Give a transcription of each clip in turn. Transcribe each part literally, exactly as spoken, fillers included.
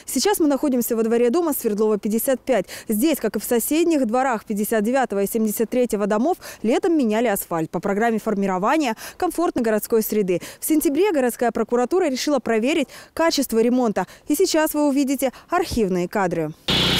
Сейчас мы находимся во дворе дома Свердлова, пятьдесят пять. Здесь, как и в соседних дворах пятьдесят девятого и семьдесят третьего домов, летом меняли асфальт по программе формирования комфортной городской среды. В сентябре городская прокуратура решила проверить качество ремонта. И сейчас вы увидите архивные кадры.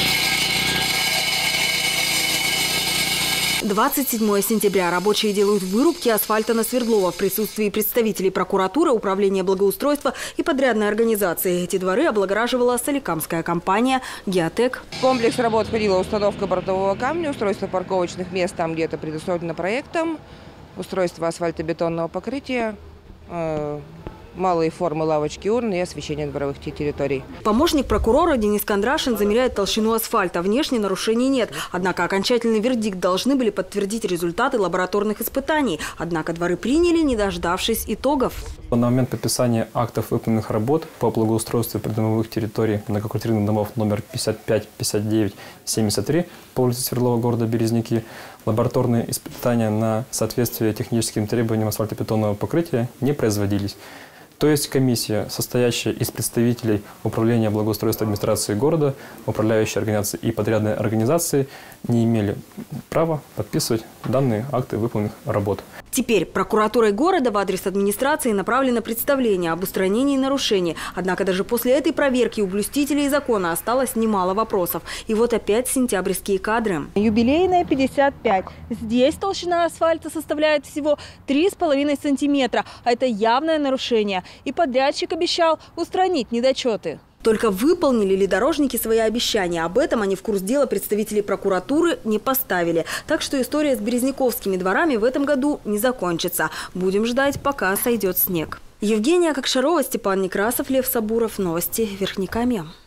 двадцать седьмое сентября. Рабочие делают вырубки асфальта на Свердлова в присутствии представителей прокуратуры, управления благоустройства и подрядной организации. Эти дворы облагораживала соликамская компания «Геотек». В комплекс работ входила установка бортового камня, устройство парковочных мест там, где это предусмотрено проектом, устройство асфальтобетонного покрытия, э малые формы лавочки, урны и освещение дворовых территорий. Помощник прокурора Денис Кондрашин замеряет толщину асфальта. Внешне нарушений нет. Однако окончательный вердикт должны были подтвердить результаты лабораторных испытаний. Однако дворы приняли, не дождавшись итогов. На момент подписания актов выполненных работ по благоустройству придомовых территорий многоквартирных домов номер пятьдесят пять, пятьдесят девять, семьдесят три по улице Свердлова, города Березники, лабораторные испытания на соответствие техническим требованиям асфальтобетонного покрытия не производились. То есть комиссия, состоящая из представителей Управления благоустройства администрации города, управляющей организации и подрядной организации, не имели права подписывать данные акты выполненных работ. Теперь прокуратурой города в адрес администрации направлено представление об устранении нарушений. Однако даже после этой проверки у блюстителей закона осталось немало вопросов. И вот опять сентябрьские кадры. Юбилейная пятьдесят пять. Здесь толщина асфальта составляет всего три с половиной сантиметра. А это явное нарушение. И подрядчик обещал устранить недочеты. Только выполнили ли дорожники свои обещания? Об этом они в курс дела представителей прокуратуры не поставили. Так что история с березниковскими дворами в этом году не закончится. Будем ждать, пока сойдет снег. Евгения Кокшарова, Степан Некрасов, Лев Сабуров. Новости Верхнекамья.